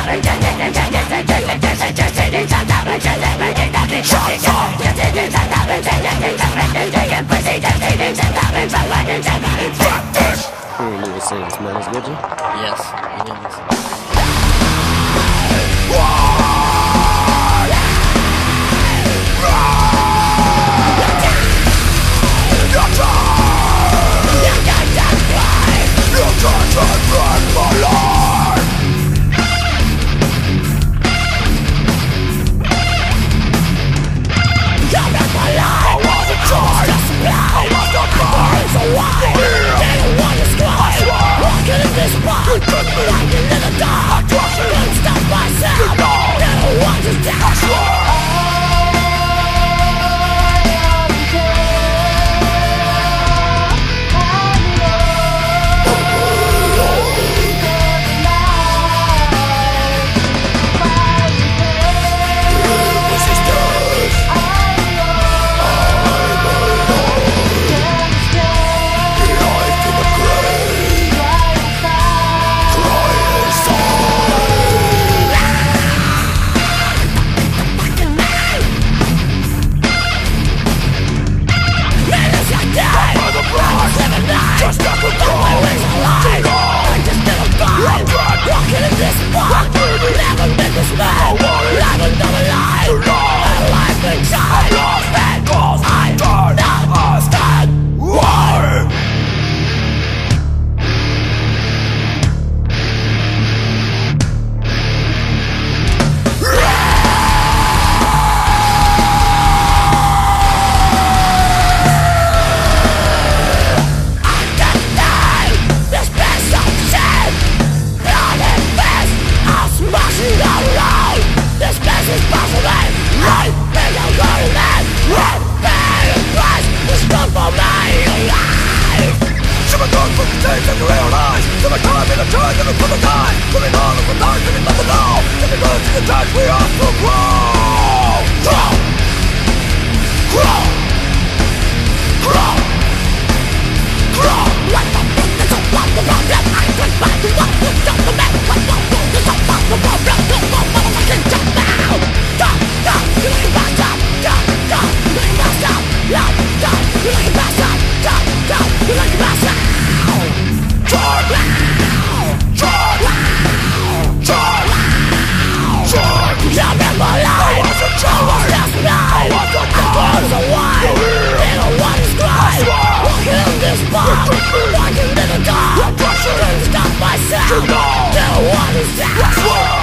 knew what saying this man is, did you? Yes, I knew this. We are so grow, grow, grow, grow, grow. Like the book is a lot of problem. I can find the one who jump the man. Like the book is a lot of problem. No more motherfucking jump now. Stop, stop, you ain't back up. Stop, stop, you ain't back up. Stop, stop, you ain't back up. Stop, stop, you ain't back up. Charge, charge, charge. Jump in my life, I was last night, I was away, in a one cry, walking in this bar, walking in the dark, couldn't stop myself, no one is out.